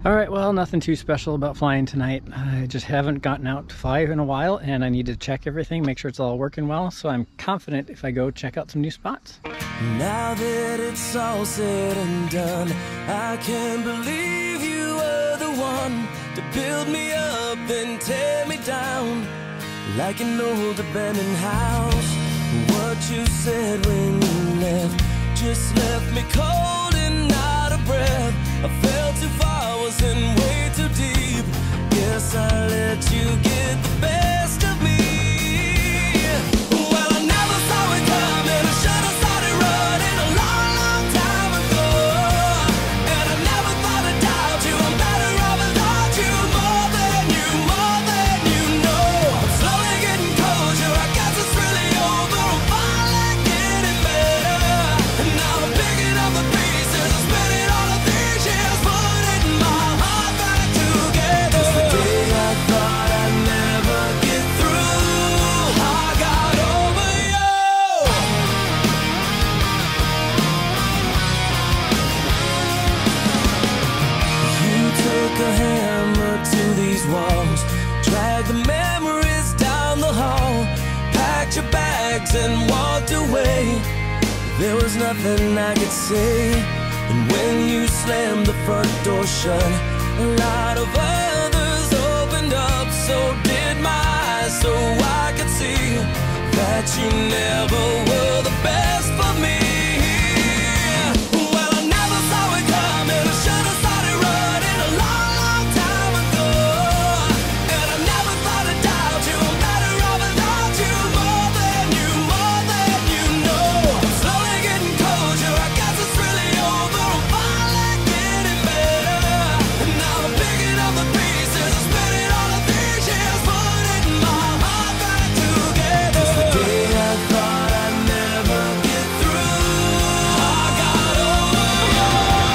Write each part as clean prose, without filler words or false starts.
Alright, well, nothing too special about flying tonight. I just haven't gotten out to fly in a while, and I need to check everything, make sure it's all working well, so I'm confident if I go check out some new spots. Now that it's all said and done, I can't believe you were the one to build me up and tear me down like an old abandoned house. What you said when you left just left me cold and out of breath. I fell too far, was in way too deep. Guess I let you get the best of me. Well, I never saw it coming. I should have started running a long, long time ago. And I never thought I'd doubt you. I'm better off without you. More than you know. I'm slowly getting closure. I guess it's really over. I'm finally getting better. And now I'm picking up the pieces. I'm spinning all of these years, putting my heart back together. It's the day I thought I'd never get through. I got over you. You took a hammer to these walls, dragged the memories down the hall, packed your bags and walked away. There was nothing I could say. And when you slammed the front door shut, a lot of others opened up. So did my eyes, so I could see that you never were the best for me. Well, I never saw it coming. I should have started running a long, long time ago. And I never thought I'd doubt you. I'm better off without you. More than you know. I'm slowly getting closure. I guess it's really over. I'm finally getting better. And now I'm picking up the pieces. I'm spinning all of these years, putting my heart back together. It's the day I thought I'd never get through. I got over you.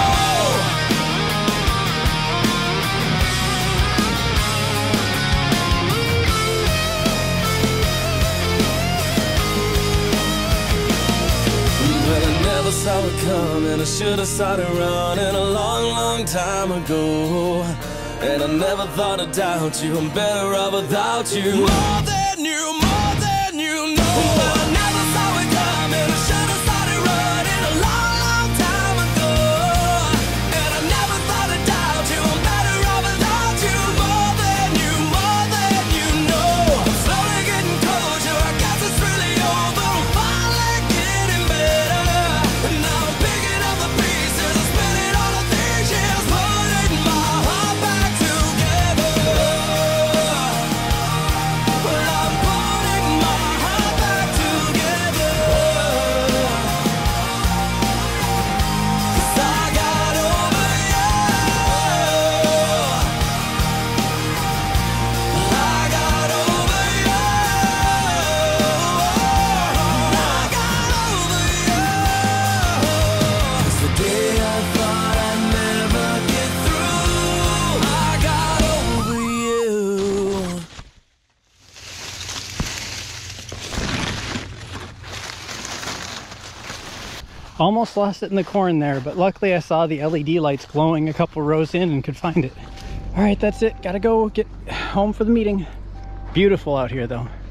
Well, I never saw it coming. I should have started running a long, long time ago. And I never thought I'd doubt you. I'm better off without you. More than you know. Well, I never saw it coming. I should have started running a long, long time ago. And I never thought I'd doubt you. I'm better off without you. More than you know. I'm slowly getting closure. I guess it's really over. I'm finally getting better. And now I'm picking up the pieces. I'm spinning all of these years, putting my heart back together. Well, I'm putting my heart back together. 'Cause I got over you. I got over you. I got over you. It's the day I thought I'd never get through. I got over you. Almost lost it in the corn there, but luckily I saw the LED lights glowing a couple rows in and could find it. Alright, that's it. Gotta go get home for the meeting. Beautiful out here though.